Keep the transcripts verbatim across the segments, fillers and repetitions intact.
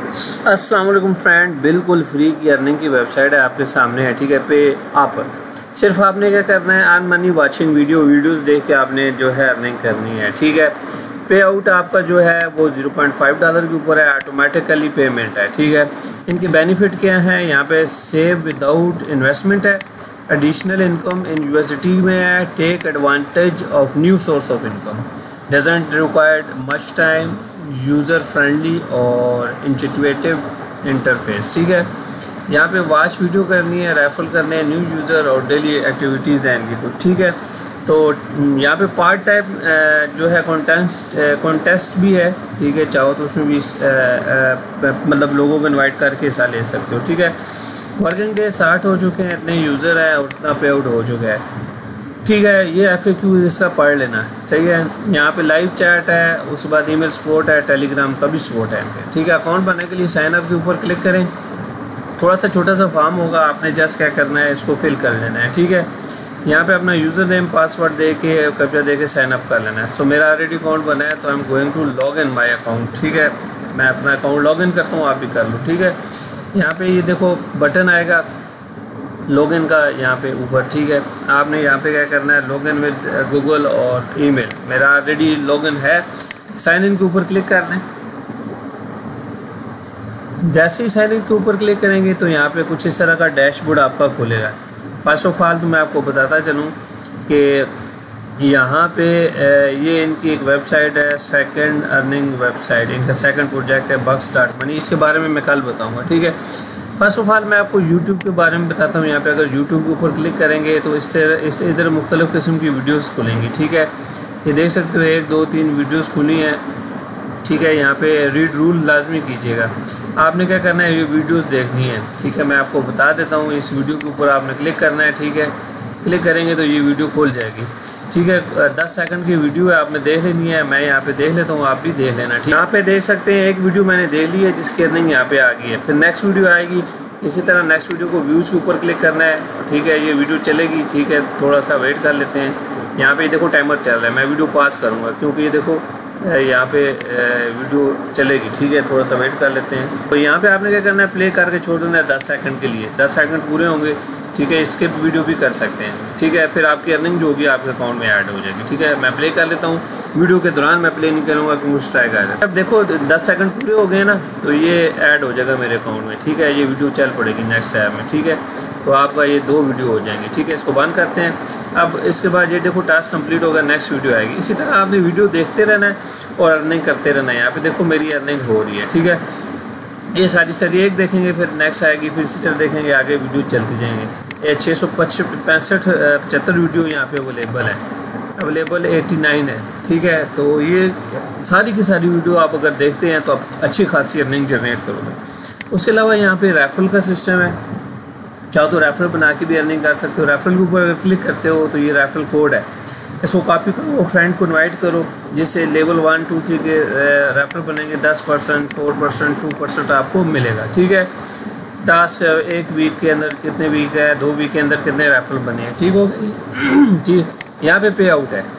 अस्सलाम वालेकुम फ्रेंड, बिल्कुल फ्री की अर्निंग की वेबसाइट है आपके सामने है। ठीक है, पे आप सिर्फ आपने क्या करना है, earn money watching video videos देख के आपने जो है अर्निंग करनी है। ठीक है, पे आउट आपका जो है वो ज़ीरो पॉइंट फाइव डॉलर के ऊपर है, ऑटोमेटिकली पेमेंट है। ठीक है, इनके बेनिफिट क्या हैं, यहाँ पे सेव विदाउट इन्वेस्टमेंट है, एडिशनल इनकम इन यूएसडी में है, take advantage of new source of income, doesn't required much time, user friendly और इंटुइटिव इंटरफेस। ठीक है, यहाँ पे वॉच वीडियो करनी है, रेफर करने हैं न्यू यूज़र और डेली एक्टिविटीज़ हैं इनकी कुछ। ठीक है, तो यहाँ पे पार्ट टाइप जो है कॉन्टेस्ट कॉन्टेस्ट भी है। ठीक है, चाहो तो उसमें भी आ, आ, मतलब लोगों को इनवाइट करके हिस्सा ले सकते हो। ठीक है, वर्किंग डे साठ हो चुके हैं, इतने यूज़र हैं और उतना पे आउट हो चुका है। ठीक है, ये एफ ए क्यू इसका पढ़ लेना है, सही है। यहाँ पे लाइव चैट है, उसके बाद ईमेल सपोर्ट है, टेलीग्राम का भी सपोर्ट है इनके। ठीक है, अकाउंट बनाने के लिए साइन अप के ऊपर क्लिक करें, थोड़ा सा छोटा सा फॉर्म होगा, आपने जस्ट क्या करना है, इसको फिल कर लेना है। ठीक है, यहाँ पे अपना यूज़र नेम पासवर्ड दे के कब्जा दे के साइन अप कर लेना है। सो मेरा ऑलरेडी अकाउंट बना है, तो I am going to log in my account. ठीक है, मैं अपना अकाउंट लॉग इन करता हूँ, आप भी कर लो। ठीक है, यहाँ पे ये देखो बटन आएगा लॉगिन का यहाँ पे ऊपर। ठीक है, आपने यहाँ पे क्या करना है, लॉगिन विद गूगल और ईमेल। मेरा ऑलरेडी लॉगिन है, साइन इन के ऊपर क्लिक करना है। जैसे ही साइन इन के ऊपर क्लिक करेंगे तो यहाँ पे कुछ इस तरह का डैशबोर्ड आपका खुलेगा। फर्स्ट ऑफ ऑल तो मैं आपको बताता चलूँ कि यहाँ पे ये इनकी एक वेबसाइट है, सेकंड अर्निंग वेबसाइट, इनका सेकंड प्रोजेक्ट है बक्स डॉट मनी। इसके बारे में मैं कल बताऊँगा। ठीक है, फर्स्ट ऑफ ऑल मैं आपको यूट्यूब के बारे में बताता हूँ। यहाँ पे अगर यूट्यूब के ऊपर क्लिक करेंगे तो इससे इस इधर मुख्तलिफ़ किस्म की वीडियोस खुलेंगी। ठीक है, ये देख सकते हो एक दो तीन वीडियोस खुली हैं। ठीक है, यहाँ पे रीड रूल लाजमी कीजिएगा, आपने क्या करना है, ये वीडियोस देखनी है। ठीक है, मैं आपको बता देता हूँ, इस वीडियो के ऊपर आपने क्लिक करना है। ठीक है, क्लिक करेंगे तो ये वीडियो खोल जाएगी। ठीक है, दस सेकंड की वीडियो है, आपने देख लेनी है। मैं यहाँ पे देख लेता हूँ, आप भी देख लेना। ठीक, यहाँ पे देख सकते हैं एक वीडियो मैंने देख ली है जिसकी अर्निंग यहाँ पे आ गई है। फिर नेक्स्ट वीडियो आएगी, इसी तरह नेक्स्ट वीडियो को व्यूज़ के ऊपर क्लिक करना है। ठीक है, ये वीडियो चलेगी। ठीक है, थोड़ा सा वेट कर लेते हैं। यहाँ पे देखो टाइमर चल रहा है, मैं वीडियो पास करूँगा क्योंकि ये देखो यहाँ पे वीडियो चलेगी। ठीक है, थोड़ा सा वेट कर लेते हैं। तो यहाँ पे आपने क्या करना है, प्ले करके छोड़ देना है दस सेकंड के लिए। दस सेकंड पूरे होंगे, ठीक है, स्किप वीडियो भी कर सकते हैं। ठीक है, फिर आपकी अर्निंग जो होगी आपके अकाउंट में ऐड हो जाएगी। ठीक है, मैं प्ले कर लेता हूँ, वीडियो के दौरान मैं प्ले नहीं करूँगा क्योंकि स्ट्राइक आ जाए। अब देखो दस सेकंड पूरे हो गए ना, तो ये ऐड हो जाएगा मेरे अकाउंट में। ठीक है, ये वीडियो चल पड़ेगी नेक्स्ट टाइम में। ठीक है, तो आपका ये दो वीडियो हो जाएंगे। ठीक है, इसको बंद करते हैं। अब इसके बाद ये देखो टास्क कंप्लीट होगा, नेक्स्ट वीडियो आएगी। इसी तरह आपने वीडियो देखते रहना है और अर्निंग करते रहना है। यहाँ पे देखो मेरी अर्निंग हो रही है। ठीक है, ये सारी सारी एक देखेंगे, फिर नेक्स्ट आएगी, फिर इसी तरह देखेंगे, आगे वीडियो चलती जाएंगे। ये छः सौ पचपन पैंसठ पचहत्तर वीडियो यहाँ पे अवेलेबल है, अवेलेबल एटी नाइन है। ठीक है, तो ये सारी की सारी वीडियो आप अगर देखते हैं तो आप अच्छी खासी अर्निंग जनरेट करोगे। उसके अलावा यहाँ पे रेफरल का सिस्टम है, चाहो तो रेफरल बना के भी अर्निंग कर सकते हो। रेफरल के ऊपर अगर क्लिक करते हो तो ये रेफरल कोड है, इसको कॉपी करो, फ्रेंड को इनवाइट करो, जिससे लेवल वन टू थ्री के रेफरल बनेंगे। दस percent four percent two percent आपको मिलेगा। ठीक है, टास्क एक वीक के अंदर कितने वीक है, दो वीक के अंदर कितने रेफरल बने हैं। ठीक हो गई जी। यहाँ पे पे आउट है,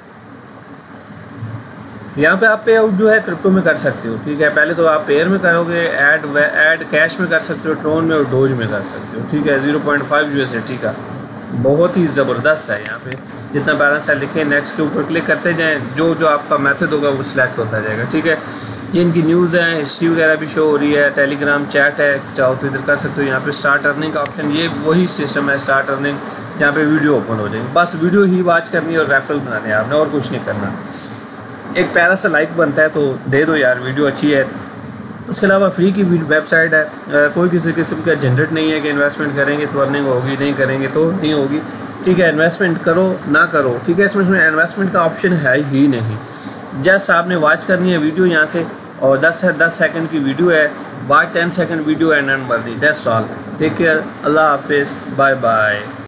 यहाँ पे आप पे आउट जो है क्रिप्टो में कर सकते हो। ठीक है, पहले तो आप पेयर में करोगे, ऐड ऐड कैश में कर सकते हो, ट्रोन में और डोज में कर सकते हो। ठीक है, ज़ीरो पॉइंट फाइव यूएसडी का बहुत ही ज़बरदस्त है। यहाँ पे जितना बैलेंस है लिखे, नेक्स्ट के ऊपर क्लिक करते जाएं, जो जो आपका मेथड होगा वो सिलेक्ट होता जाएगा। ठीक है, ये इनकी न्यूज़ है, हिस्ट्री वगैरह भी शो हो रही है, टेलीग्राम चैट है, चाहो तो इधर कर सकते हो। यहाँ पे स्टार्ट अर्निंग का ऑप्शन, ये वही सिस्टम है स्टार्ट अर्निंग, यहाँ पे वीडियो ओपन हो जाएगी, बस वीडियो ही वॉच करनी है और रेफरल बनाने हैं आपने, और कुछ नहीं करना। एक प्यारा सा लाइक बनता है तो दे दो यार, वीडियो अच्छी है। उसके अलावा फ्री की वेबसाइट है, आ, कोई किसी किस्म का झंझट नहीं है कि इन्वेस्टमेंट करेंगे तो अर्निंग होगी, नहीं करेंगे तो नहीं होगी। ठीक है, इन्वेस्टमेंट करो ना करो, ठीक है, इसमें इन्वेस्टमेंट का ऑप्शन है ही नहीं। जस्ट आपने वॉच करनी है वीडियो यहाँ से, और दस से दस सेकंड की वीडियो है, watch ten second video and earn money, that's all. Take care, अल्लाह हाफिज़, बाय बाय।